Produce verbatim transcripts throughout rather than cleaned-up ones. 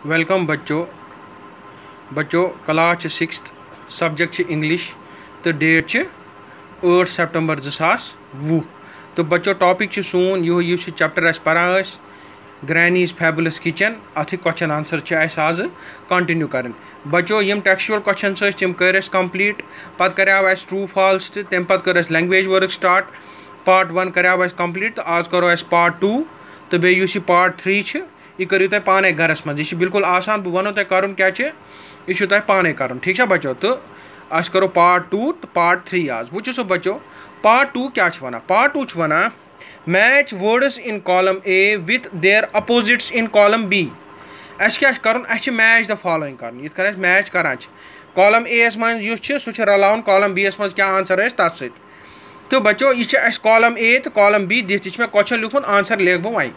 Welcome बच्चों बच्चों class sixth subject English तो डेट आठ सितंबर ज़ास वुह तो बच्चों टॉपिक सोन यो चैप्टर अस पढ़ान ग्रैनीज फैबुलस किचन अथ क्वेश्चन आंसर आज कंटिन्यू कर बच्चों यम टेक्सचुअल क्वेश्चन तम कर कंप्लीट पत कर ट्रू फॉल्स तम पत कर language work start part one कर कंप्लीट तो आज करो पार्ट टू तो बे पार्ट थ्री यह करू तुम पाने गरस मज यह बिल्कुल आसान बह वो तुम कर क्या यह तुम पाने कर ठीक है बच्चों तो अस करो पार्ट टू तो पार्ट थ्री आज वो सो बच्चों पार्ट टू क्या one part two one match words in column A with their opposites in column B अस क्या कर मैच द फॉलोइंग कर ये मैच कर कॉलम ए यस मज सह रलावन कॉलम बी यस मज क्या आंसर तथ सत तो बच्चों यह कॉलम ए तो कॉलम बी दिख यह क्वेश्चन लिखुन आंसर लिख बह वहीं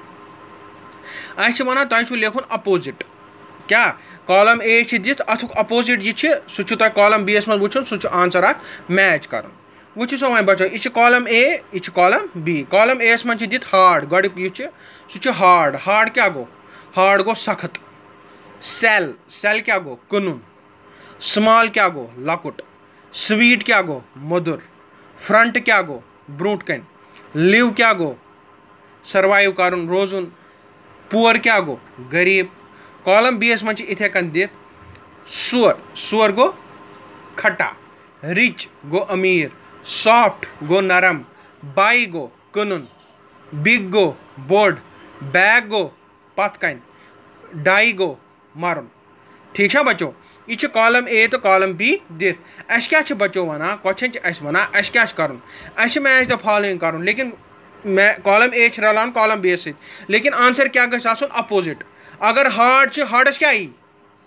अस वन तुम लिखुन अपोजिट क्या कॉलम ए दिख अथुक अपोजिट यह सह कॉलम बी यस मज वो सह आंसर अत मैच कर वो सो वह बच्चों यह कॉलम ए यह column B column A yes मज दिख हार्ड गड यह सह हार्ड हार्ड क्या गो हार्ड गो सख्त सेल सेल क्या गो कुनुन स्मॉल क्या गो लकुट स्वीट क्या गो मधुर फ्रंट क्या गो ब्रूट कन लिव क्या गो सर्वाइव कर रोजुन पुअर क्या गो गरीब कॉलम बी यस मज इथे कन दिख सोर सोर गो खट्टा रिच गो अमीर सॉफ्ट गो नरम बाई गो कुनुन बिग गो बोड बैग गो पत कन डाई गो मरुन ठीक है बच्चों यह कॉलम ए तो कॉलम बी दिख अस क्या बच्चों वन क्वेश्चन अस वन अस क्या कर मैच द फॉलोइंग कर लेकिन कॉलम ए रलान कॉलम बी सत लेकिन आंसर क्या गस अपोजिट अगर हार्ड हार्डस क्या यी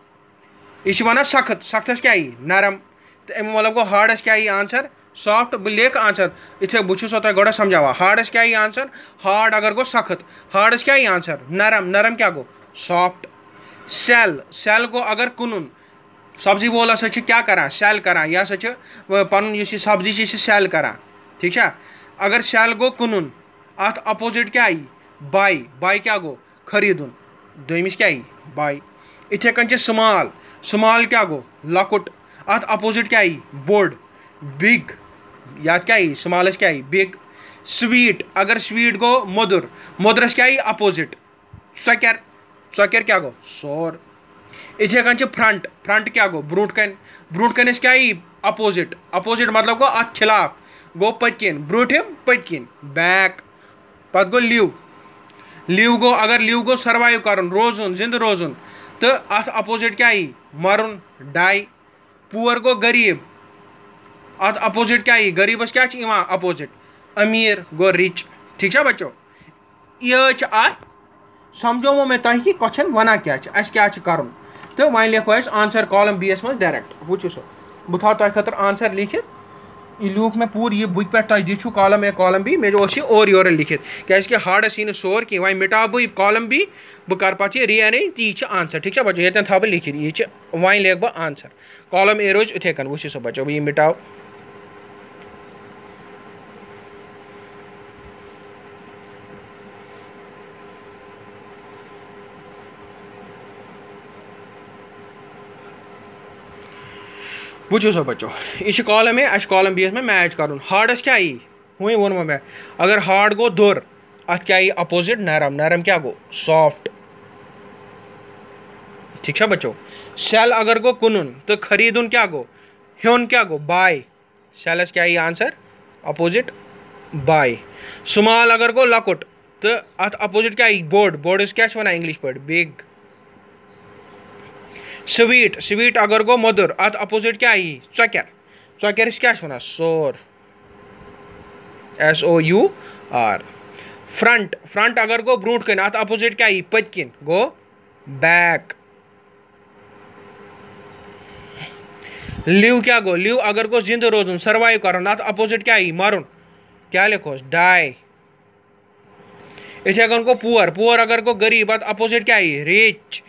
यह वन सख्त सख्तस क्या यी नरम तो अम मतलब गो हार्डस क्या यी आंसर सॉफ्ट बह लेख आंसर इथे बह तुम गोड़ समझावा हार्डस क्या यी आंसर हार्ड अगर गो सख्त हार्डस क्या यी आंसर नरम नरम क्या गो सॉफ्ट सेल सेल गो अगर कुनुन सब्जी वोल हसा क्या करा सेल करा यह हसा पन सब्जी सेल करा ठीक है अगर सेल गो कुनुन अत अपोजिट क्या यी बाई बाई क्या गो खरीदुन दोमिस क्या यी बाई इथे कन स्मॉल स्मॉल क्या गो लकुट अत अपोजिट क्या यी बोड बिग या क्या यी स्मॉलस क्या यी बिग स्वीट अगर स्वीट गो मधुर मधुरस क्या यी अपोजिट चकर चकर क्या गो सोर इथे कन फ्रंट फ्रंट क्या गो ब्रूट कन ब्रूट कनस क्या यी अपोजिट अपोजिट मतलब गो अत खिलाफ गो पतकिन ब्रूठिम पतकिन बैक पत गो लिव लिव गो अगर लिव गो सर्वाइव कर रोजुन जिंद रोजुन तो अत अपोजिट क्या यी मरुन डाई पुअर गो गरीब अत अपोजिट क्या यी गरीबस क्या अपोजिट अमीर गो रिच ठीक है बच्चों यह अत समझो मैं तुम कि क्वेश्चन वन क्या क्या कर तो वह लिखो आंसर कॉलम बी यस मज डायरेक्ट वो सो बह थो तुम खतर आंसर लिखित यह लूक मे पूर यह बुक पे तुम दिखु कॉलम ए कॉलम बी मे और योर लिखित क्या हार्डस यी सोर कह वह मिटा बह कॉलम बी बह कर पे रीअरेंज ती आंसर ठीक है बच्चों ये थो बह लिखित यह वह लिख बह आंसर कॉलम ए रोज इथे कन वो सो बच्चों बह यह मिटाओ वो सो बच्चों यह कॉलम ए अस कॉलम बी में मैच कर हार्डस क्या यी वही वो मैं अगर हार्ड गो दोर अत क्या यी अपोजिट नरम नरम क्या गो सॉफ्ट ठीक है बच्चों सेल अगर गो कुनुन तो खरीदुन क्या गो हेन क्या गो बाय सेलस क्या यी आंसर अपोजिट बाय स्मॉल अगर गो लकुट तो अत अपोजिट क्या यी बोर्ड बोर्डस क्या वन इंग्लिश पे बिग स्वीट स्वीट अगर गो मधुर अत अपोजिट क्या यी चकर चकर क्या one sour S O U R front front अगर गो ब्रूट कन अत अपोजिट क्या यी पतकिन गो बैक लिव क्या गो लिव अगर गो जिंद रोजुन सर्वाइव कर अत अपोजिट क्या यी मरुन क्या लिखो डाई इथे कन गो पुअर पुअर अगर गो गरीब अत अपोजिट क्या यी रिच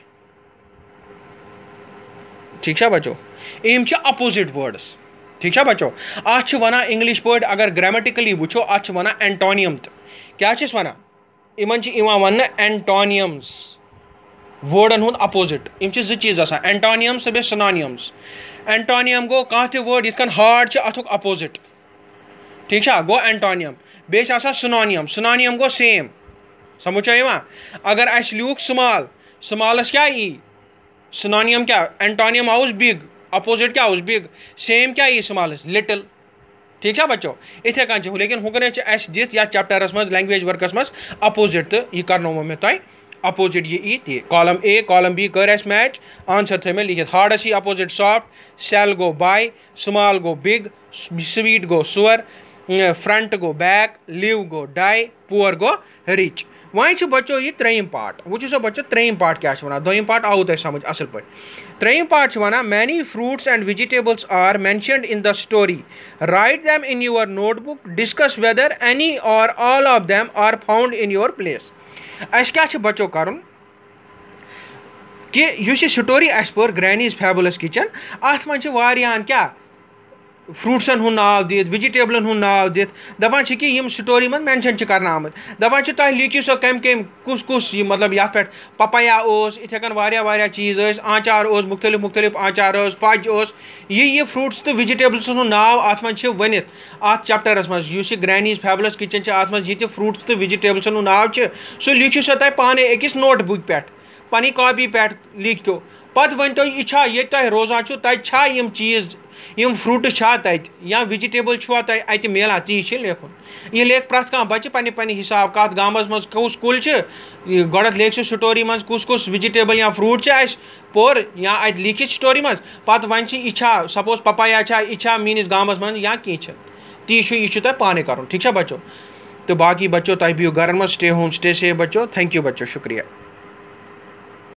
ठीक है बच्चों यम अपोजिट वर्ड्स ठीक है बच्चों अत वन इंग्लिश पे अगर ग्रामेटिकली वो अत वन एंटोनियम क्या वन इन वन एंटोनियम्स वर्डन हुंद अपोजिट इम ज चीज आसान एंटोनियम्स तो सिनोनियम्स एंटोनियम गो कह त वर्ड यिथ कन हार्ड अथुक अपोजिट ठीक है गो एंटोनियम बे सिनोनियम सिनोनियम गो सेम समझ यह अगर अस लियूख स्मॉल स्मॉलस क्या ई सिनोनियम क्या एंटोनियम आउस बिग अपोजिट क्या आउस बिग सेम क्या ई स्मॉलस लिटिल ठीक है बच्चों इथे कन लेकिन हुकन दित या चैप्टरस मज लैंग्वेज वर्कस मज अपोजिट तो यह करनो मे तुम अपोजिट ये ई ती कॉलम ए कॉलम बी कर मैच आंसर थे मे लिखित हार्डस ई अपोजिट सॉफ्ट सेल गो बाय स्मॉल गो बिग स्वीट गो सुअर फ्रंट गो बैक लिव गो डाई पुअर गो रिच वह बच्चों यह त्रेम पार्ट वो सो बच्चों त्रेम पार्ट क्या वन दोम पार्ट आव तुम समझ असल पे त्रेम part one many fruits and vegetables are mentioned in the story write them in your notebook discuss whether any or all of them are found in your place अस क्या बच्चों कर कि यह स्टोरी अस पर ग्रैनीज फैबुलस किचन अत मन क्या फ्रूट्सन हुंद नाव दित वेजिटेबलन हुंद नाव दित दपान कि यम स्टोरी मज मेंशन कर आमत दपान तुम लिखियो सो कम कम कुस कुस मतलब ये पे पपाया इथे कन वारिया वारिया चीज़ आचार मुख्तलिफ मुख्तलिफ आचार फज ये ये फ्रूट्स तो वेजिटेबल्स हुंद नाव अत मन वनित अत चैप्टरस मज ग्रैनीज फैबुलस किचन अत मज ये फ्रूट्स तो वेजिटेबल्स हुंद नाव सो लिखियो सो तुम पाने अकिस नोट बुक पे पनी कॉपी पे लिख तो पत वन तो यह ये तुम रोजान तथा यम चीज़ यम फ्रूट्स तत या वेजिटेबल अत मिलान ती लेखुन यह लेख प्रत कह बच्चे पन्ने पन्ने हिसाब कत गामस मज कुस कुल गोड़ लेख सो स्टोरी मज कुस कुस वेजिटेबल या फ्रूट पोर या अत लिखित स्टोरी मज पत वन यह सपोज पपाया यह मीनिस गामस मज या कह ती यह तुम पाने कर ठीक है बच्चों तो बाकी बच्चों तुम बिहू घर मज स्टे होम स्टे सेफ बच्चों थैंक यू बच्चों शुक्रिया।